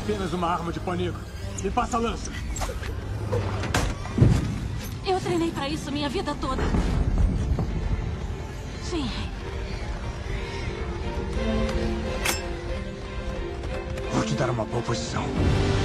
apenas uma arma de pó negro. Me passa a lança. Eu treinei pra isso minha vida toda. Sim. Vou te dar uma boa posição.